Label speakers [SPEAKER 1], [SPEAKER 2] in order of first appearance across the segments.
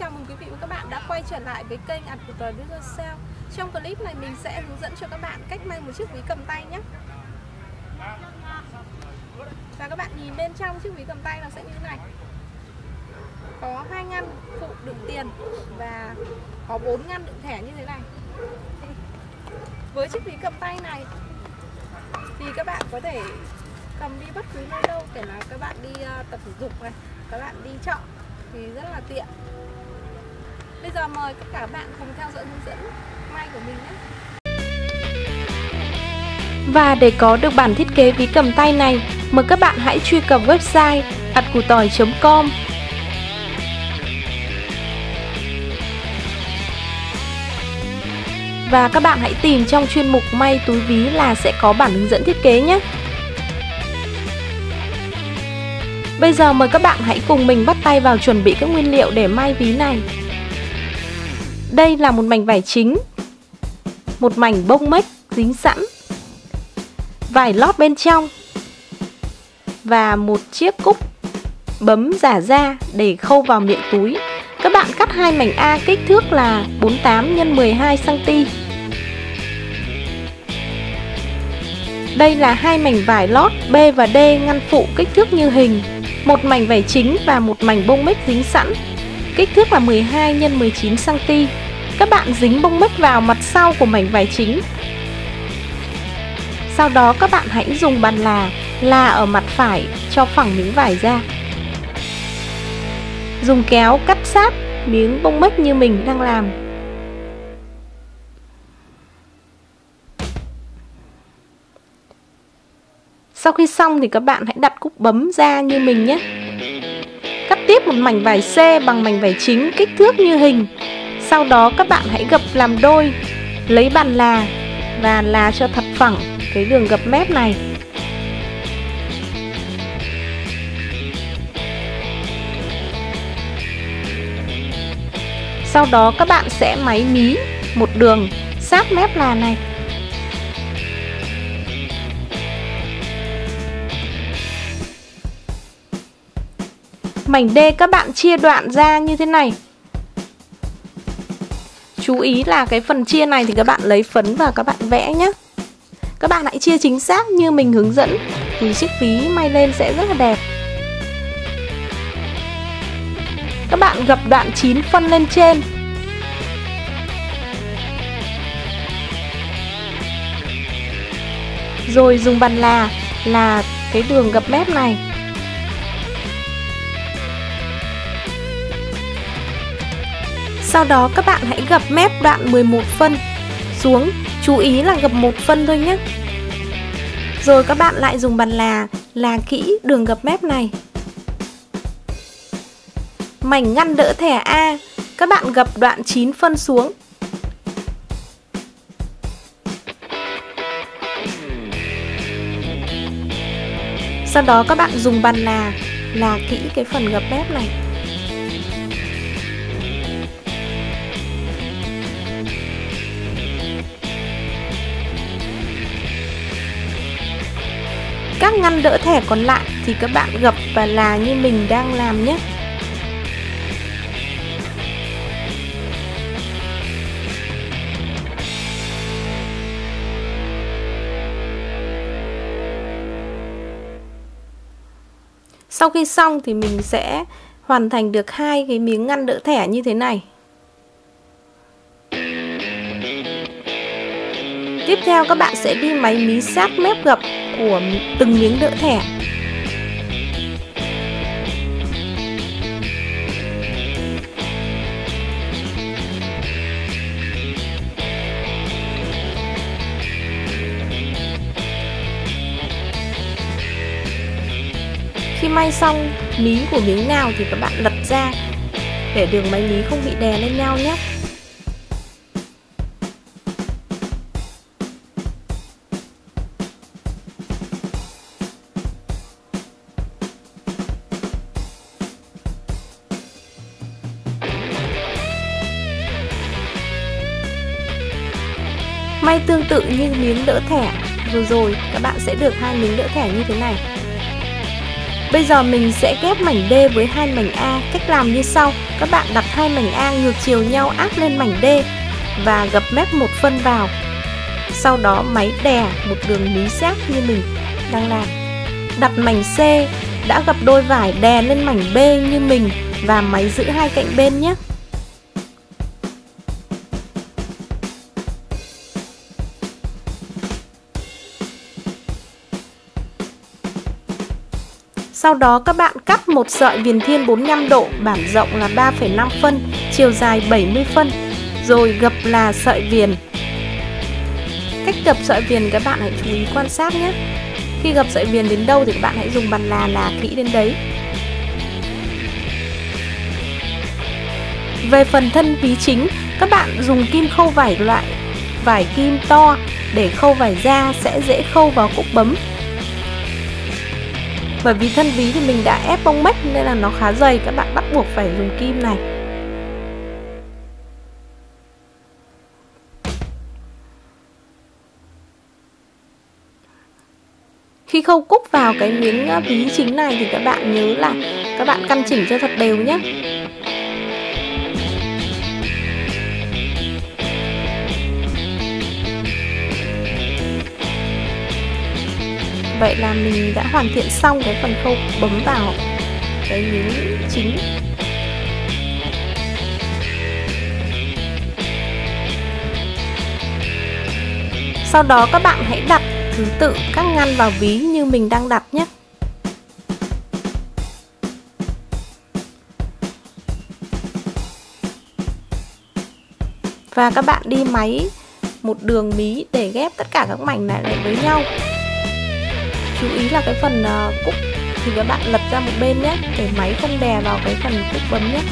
[SPEAKER 1] chào mừng quý vị và các bạn đã quay trở lại với kênh atcutoidiy. Trong clip này mình sẽ hướng dẫn cho các bạn cách may một chiếc ví cầm tay nhé. Và các bạn nhìn bên trong chiếc ví cầm tay nó sẽ như thế này. Có 2 ngăn phụ đựng tiền và có 4 ngăn đựng thẻ như thế này. Với chiếc ví cầm tay này thì các bạn có thể cầm đi bất cứ nơi đâu, kể là các bạn đi tập thể dục này, các bạn đi chợ thì rất là tiện. Bây giờ mời tất cả các bạn cùng theo dõi hướng dẫn may của mình nhé.
[SPEAKER 2] Và để có được bản thiết kế ví cầm tay này, mời các bạn hãy truy cập website atcutoidiy.com. Và các bạn hãy tìm trong chuyên mục may túi ví là sẽ có bản hướng dẫn thiết kế nhé. Bây giờ mời các bạn hãy cùng mình bắt tay vào chuẩn bị các nguyên liệu để may ví này. Đây là một mảnh vải chính, một mảnh bông mếch dính sẵn, vải lót bên trong và một chiếc cúc bấm giả da để khâu vào miệng túi. Các bạn cắt 2 mảnh A kích thước là 48 x 12 cm. Đây là 2 mảnh vải lót B và D ngăn phụ kích thước như hình, một mảnh vải chính và một mảnh bông mếch dính sẵn, kích thước là 12 x 19 cm. Các bạn dính bông mếch vào mặt sau của mảnh vải chính. Sau đó các bạn hãy dùng bàn là ở mặt phải cho phẳng miếng vải ra. Dùng kéo cắt sát miếng bông mếch như mình đang làm. Sau khi xong thì các bạn hãy đặt cúc bấm ra như mình nhé. Cắt tiếp một mảnh vải C bằng mảnh vải chính kích thước như hình. Sau đó các bạn hãy gập làm đôi, lấy bàn và là cho thật phẳng cái đường gập mép này. Sau đó các bạn sẽ máy mí một đường sát mép là này. Mảnh D các bạn chia đoạn ra như thế này. Chú ý là cái phần chia này thì các bạn lấy phấn và các bạn vẽ nhé. Các bạn hãy chia chính xác như mình hướng dẫn thì chiếc ví may lên sẽ rất là đẹp. Các bạn gập đoạn 9 phân lên trên. Rồi dùng bàn là cái đường gập mép này. Sau đó các bạn hãy gập mép đoạn 11 phân xuống, chú ý là gập 1 phân thôi nhé. Rồi các bạn lại dùng bàn là kỹ đường gập mép này. Mảnh ngăn đỡ thẻ A, các bạn gập đoạn 9 phân xuống. Sau đó các bạn dùng bàn là kỹ cái phần gập mép này. Các ngăn đỡ thẻ còn lại thì các bạn gập và là như mình đang làm nhé. Sau khi xong thì mình sẽ hoàn thành được 2 cái miếng ngăn đỡ thẻ như thế này. Tiếp theo các bạn sẽ đi máy mí sát mép gập của từng miếng đỡ thẻ. Khi may xong mí của miếng nào thì các bạn lật ra để đường máy mí không bị đè lên nhau nhé. May tương tự như miếng đỡ thẻ vừa rồi, các bạn sẽ được 2 miếng đỡ thẻ như thế này. Bây giờ mình sẽ ghép mảnh D với hai mảnh A. Cách làm như sau. Các bạn đặt hai mảnh A ngược chiều nhau áp lên mảnh D và gập mép 1 phân vào. Sau đó máy đè một đường mí sát như mình đang làm. Đặt mảnh C đã gập đôi vải đè lên mảnh B như mình và máy giữ hai cạnh bên nhé. Sau đó các bạn cắt một sợi viền thiên 45 độ, bản rộng là 3,5 phân, chiều dài 70 phân, rồi gập là sợi viền. Cách gập sợi viền các bạn hãy chú ý quan sát nhé. Khi gập sợi viền đến đâu thì các bạn hãy dùng bàn là kỹ đến đấy. Về phần thân ví chính, các bạn dùng kim khâu vải loại vải kim to để khâu vải ra sẽ dễ khâu vào cúc bấm. Bởi vì thân ví thì mình đã ép bông mếch nên là nó khá dày, các bạn bắt buộc phải dùng kim này. Khi khâu cúc vào cái miếng ví chính này thì các bạn nhớ là các bạn căn chỉnh cho thật đều nhé. Vậy là mình đã hoàn thiện xong cái phần khâu bấm vào cái miếng chính. Sau đó các bạn hãy đặt thứ tự các ngăn vào ví như mình đang đặt nhé. Và các bạn đi máy một đường mí để ghép tất cả các mảnh này lại với nhau. Chú ý là cái phần cúc thì các bạn lật ra một bên nhé, để máy không đè vào cái phần cúc bấm nhé.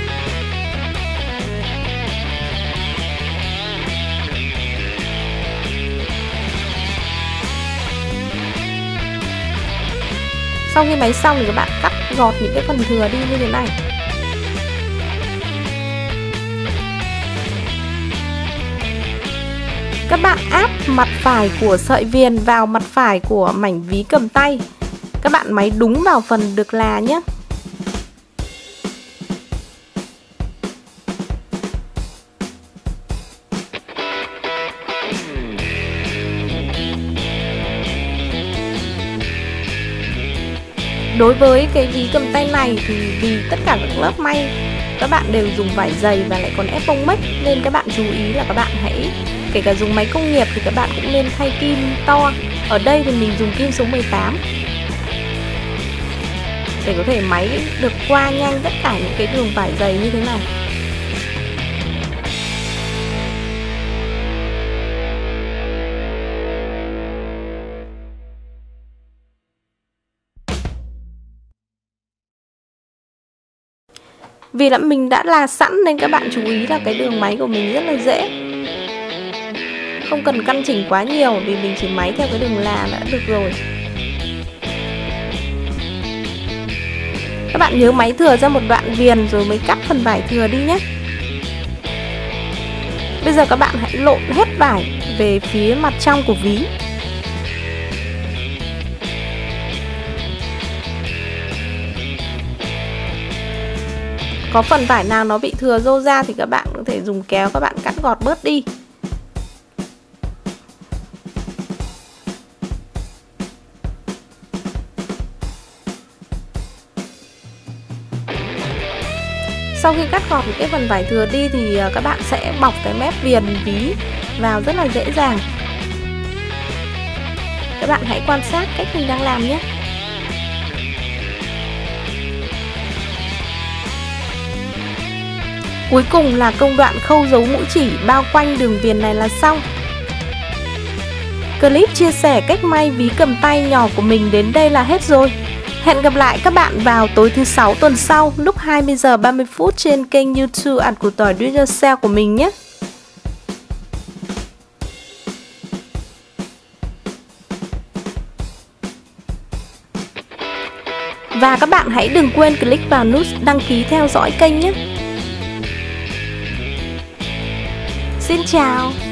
[SPEAKER 2] Sau khi máy xong thì các bạn cắt gọt những cái phần thừa đi như thế này. Các bạn áp mặt phải của sợi viền vào mặt phải của mảnh ví cầm tay. Các bạn máy đúng vào phần được là nhé. Đối với cái ví cầm tay này thì vì tất cả các lớp may các bạn đều dùng vải dày và lại còn ép bông mếch, nên các bạn chú ý là các bạn hãy, kể cả dùng máy công nghiệp thì các bạn cũng nên thay kim to. Ở đây thì mình dùng kim số 18 để có thể máy được qua nhanh tất cả những cái đường vải dày như thế này. Vì là mình đã là sẵn nên các bạn chú ý là cái đường máy của mình rất là dễ. Không cần căn chỉnh quá nhiều vì mình chỉ máy theo cái đường là đã được rồi. Các bạn nhớ máy thừa ra một đoạn viền rồi mới cắt phần vải thừa đi nhé. Bây giờ các bạn hãy lộn hết vải về phía mặt trong của ví. Có phần vải nào nó bị thừa rô ra thì các bạn có thể dùng kéo các bạn cắt gọt bớt đi. Sau khi cắt gọt cái phần vải thừa đi thì các bạn sẽ bọc cái mép viền ví vào rất là dễ dàng. Các bạn hãy quan sát cách mình đang làm nhé. Cuối cùng là công đoạn khâu dấu mũi chỉ bao quanh đường viền này là xong. Clip chia sẻ cách may ví cầm tay nhỏ của mình đến đây là hết rồi. Hẹn gặp lại các bạn vào tối thứ 6 tuần sau lúc 20 giờ 30 phút trên kênh YouTube Củ Tỏi Do It Yourself của mình nhé. Và các bạn hãy đừng quên click vào nút đăng ký theo dõi kênh nhé. Xin chào.